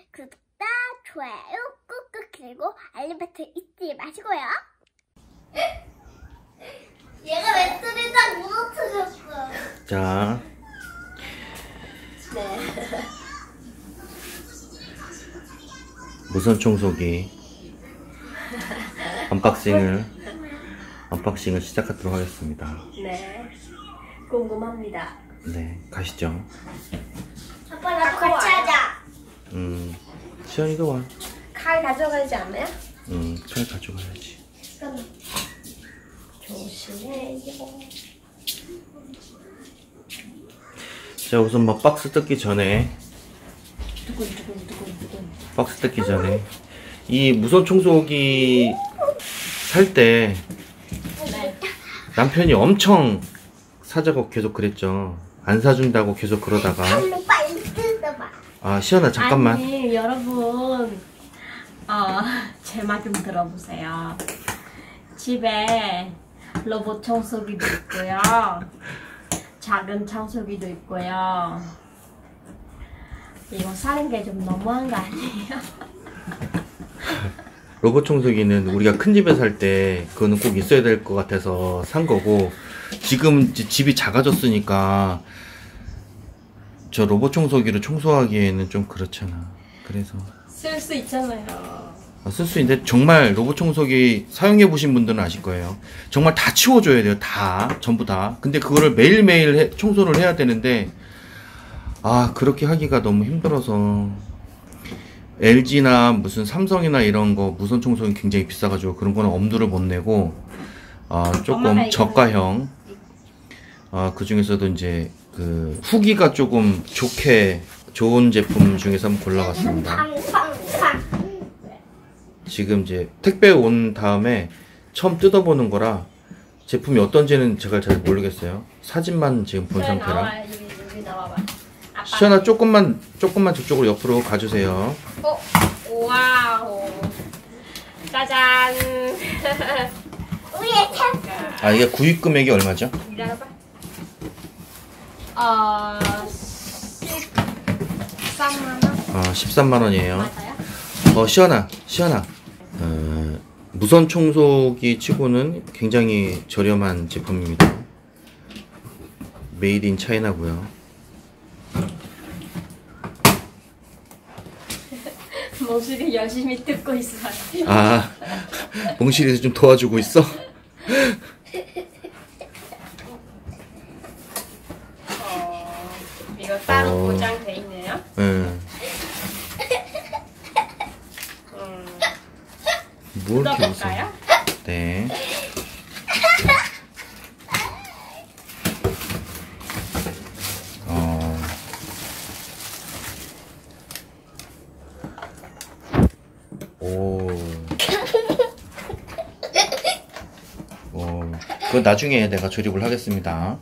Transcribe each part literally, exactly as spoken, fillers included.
구독과 좋아요 꾹꾹 그리고 알림 버튼 잊지 마시고요. 얘가 멘트를 딱 무너뜨렸어. 자, 네. 무선 청소기 언박싱을 언박싱을 시작하도록 하겠습니다. 네. 궁금합니다. 네, 가시죠. 아빠 나도 같이 하자. 음, 시연이도 와. 칼 가져가지 않나요? 음, 칼 가져가야지. 조심해요. 자, 우선 뭐 박스 뜯기 전에 두근두근두근두근. 박스 뜯기 전에 이 무선 청소기 살 때 네. 남편이 엄청 사자고 계속 그랬죠. 안 사준다고 계속 그러다가. 칼로 빨리 뜯어봐. 아, 시연아 잠깐만. 아니 여러분, 어, 제 말 좀 들어보세요. 집에 로봇 청소기도 있고요, 작은 청소기도 있고요. 이거 사는 게 좀 너무한 거 아니에요? 로봇 청소기는 우리가 큰 집에 살 때 그거는 꼭 있어야 될 것 같아서 산 거고, 지금 이제 집이 작아졌으니까 저 로봇 청소기로 청소하기에는 좀 그렇잖아. 그래서 쓸 수 있잖아요. 쓸 수 있는데, 정말 로봇 청소기 사용해 보신 분들은 아실 거예요. 정말 다 치워줘야 돼요. 다, 전부 다. 근데 그거를 매일매일 해, 청소를 해야 되는데, 아, 그렇게 하기가 너무 힘들어서 엘지나 무슨 삼성이나 이런 거 무선 청소기 굉장히 비싸가지고 그런 거는 엄두를 못 내고, 아, 조금 저가형, 아, 그 중에서도 이제 그 후기가 조금 좋게 좋은 제품 중에서 한번 골라봤습니다. 팡팡팡. 지금 이제 택배 온 다음에 처음 뜯어보는 거라 제품이 어떤지는 제가 잘 모르겠어요. 사진만 지금 본 상태라. 나와, 여기, 여기 나와봐. 아빠. 시연아, 조금만 조금만 저쪽으로 옆으로 가주세요. 어, 와우. 짜잔. 우리의 참. 아, 이게 구입 금액이 얼마죠? 기다려봐. 어, 십삼만 원? 어, 십삼만 원이에요. 맞아요? 어, 시연아, 시연아. 어, 무선 청소기 치고는 굉장히 저렴한 제품입니다. 메이드 인 차이나고요. 모습이 열심히 듣고 있어요. 아, 몽실이도 좀 도와주고 있어? 어, 이거 따로 어. 포장돼 있네요. 응. 음, 뭘 이렇게 웃어? 뜯어볼까요? 네. 어. 오. 오. 그건 나중에 내가 조립을 하겠습니다.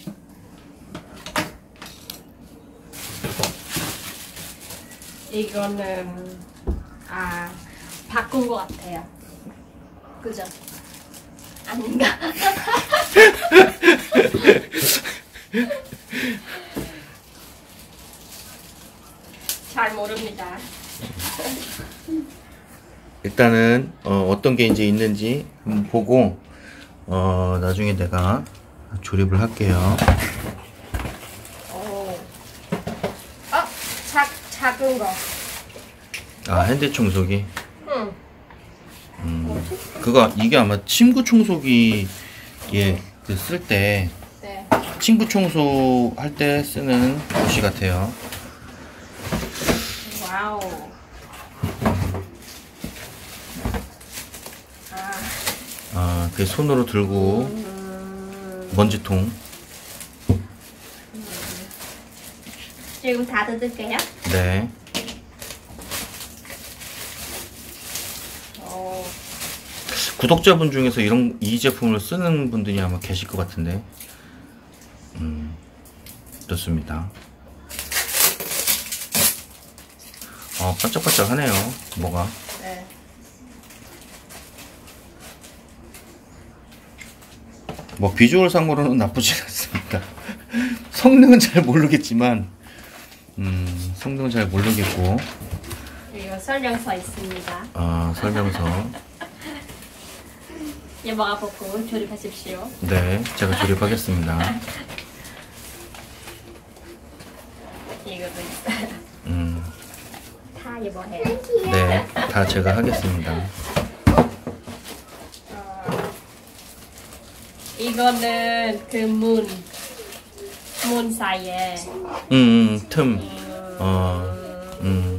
이거는 아 바꾼 것 같아요. 그죠? 아닌가? 잘 모릅니다. 일단은 어, 어떤 게 이제 있는지 한번 보고 어, 나중에 내가 조립을 할게요. 오. 어, 작 작은 거. 아, 핸드 청소기. 응. 음, 그거 이게 아마 침구 청소기에 그 쓸 때 네. 침구 청소 할 때 쓰는 도시 같아요. 와우. 아. 아, 그 손으로 들고 음. 먼지통. 지금 다 뜯을게요. 네. 오. 구독자분 중에서 이런 이 제품을 쓰는 분들이 아마 계실 것 같은데. 음, 좋습니다. 어, 반짝반짝하네요. 뭐가? 네. 뭐 비주얼 상으로는 나쁘진 않습니다. 성능은 잘 모르겠지만, 음, 성능은 잘 모르겠고, 이거 설명서 있습니다. 아, 설명서. 여보가 보고 조립하십시오. 네, 제가 조립하겠습니다. 이것도 있어요. 음, 다 여보 해요. 네, 다 제가 하겠습니다. 어, 이거는 그 문, 문 사이에. 음, 음 틈. 어, 음.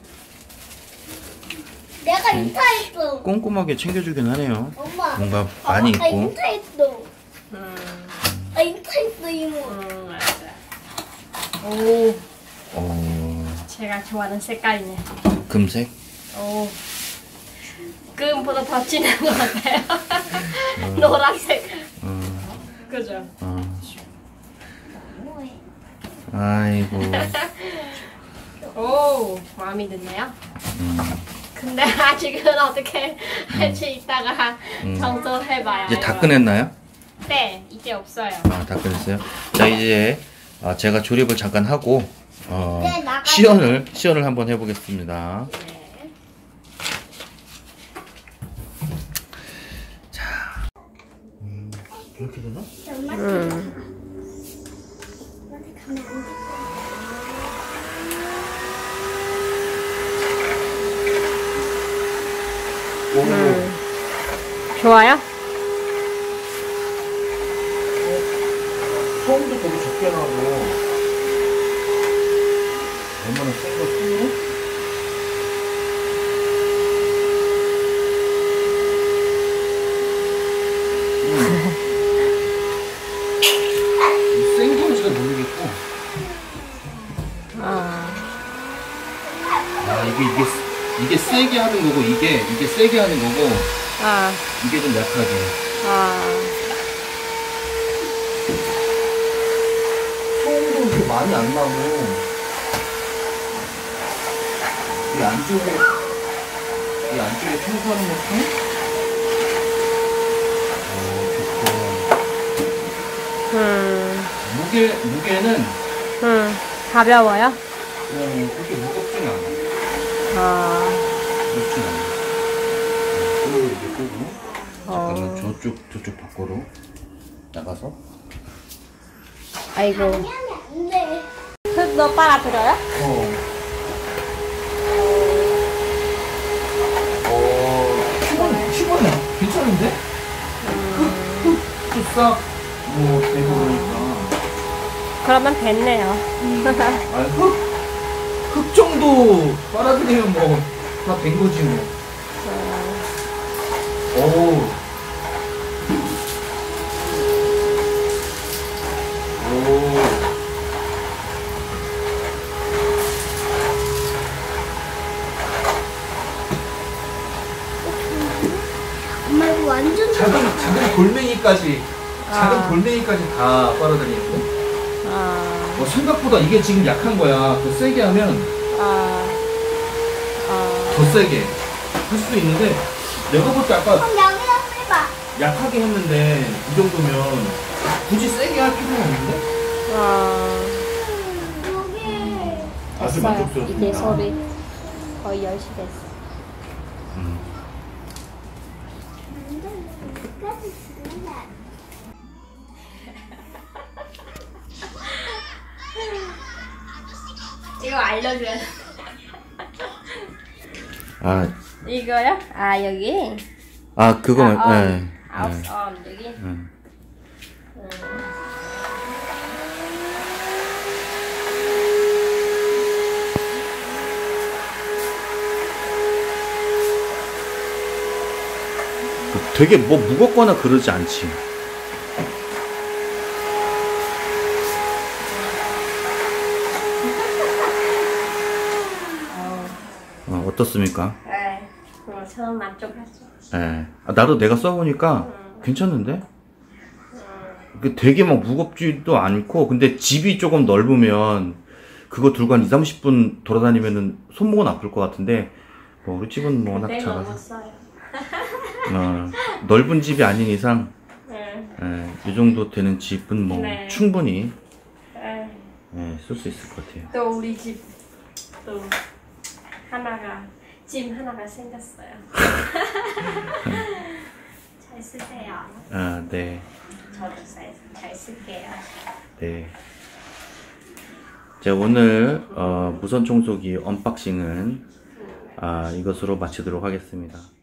내가 인터했어. 꼼꼼하게 챙겨주긴 하네요. 엄마. 뭔가 많이 아, 나 있고. 인터했어. 음, 나 인터했어 이모. 음, 맞아. 오, 어, 제가 좋아하는 색깔이네. 금색? 오, 금보다 더 진한 것 같아요. 노란색. 어, 그죠? 어. 아이고. 오, 마음에 드네요. 음. 근데 아직은 어떻게 할지 이따가 음. 청소해봐요. 이제 다 꺼냈나요? 네, 이제 없어요. 아, 다 꺼냈어요. 자, 이제 아, 제가 조립을 잠깐 하고 어, 네, 나가요. 시연을 시연을 한번 해보겠습니다. 네. 음, 이렇게 되나? 음. 오, 음. 좋아요? 소음도 되게 적게 나고 얼마나 센거 소음? 센 거는 잘 모르겠고. 아, 아, 이게 이게 이게 세게 하는 거고 이게 이게 세게 하는 거고 아, 이게 좀 약하게. 아. 소음도 그렇게 많이 안 나고 이 안쪽에 이 안쪽에 청소하는 것도 어, 좋고. 음, 무게 무게는 음, 가벼워요? 어, 그렇게 무겁진 않아. 아, 무겁진 않아. 끄고 이렇게 끄고 잠깐만 어. 저쪽 저쪽 밖으로 나가서. 아이고. 안 돼. 흙도 빨아들여요? 어. 어, 피곤, 피곤해. 괜찮은데? 흙, 흙, 흙싹, 뭐, 되고 그러니까. 그러면 됐네요. 아, 흙, 흙 정도 빨아들이면 뭐, 다 된 거지 뭐. 오. 오. 엄마 이거 완전 작은, 작은 골뱅이까지, 작은 아. 골뱅이까지 다 빨아들이는데? 아, 어, 생각보다 이게 지금 약한 거야. 더 세게 하면 아, 아. 더 세게 할 수도 있는데, 내가 볼 때 아까 그럼 여기다 해봐. 약하게 했는데, 이 정도면 굳이 세게 할 필요는 없는데? 아, 여기. 아주 됐어요. 만족스럽습니다. 이제 소리 거의 열 시 됐어. 음. 끝까지 죽는다. 이거 알려줘야 돼. 아, 이거요? 아, 여기? 아, 그거, 아, 어. 예. 아홉, 예. 어, 여기? 음. 되게 뭐 무겁거나 그러지 않지. 어, 어떻습니까? 네. 어, 저는 만족하죠. 예. 아, 나도 내가 써보니까 괜찮은데? 그 되게 막 무겁지도 않고, 근데 집이 조금 넓으면 그거 들고 한 이삼십 분 돌아다니면은 손목은 아플 것 같은데, 뭐 우리 집은 뭐 워낙 네, 너무 작아서. 써요. 어, 넓은 집이 아닌 이상, 네. 예, 이 정도 되는 집은 뭐 네. 충분히 네. 예, 쓸 수 있을 것 같아요. 또 우리 집 또 하나가 짐 하나가 생겼어요. 잘 쓰세요. 아, 네. 저도 잘, 잘 쓸게요. 네. 자, 오늘 어, 무선 청소기 언박싱은 아, 이것으로 마치도록 하겠습니다.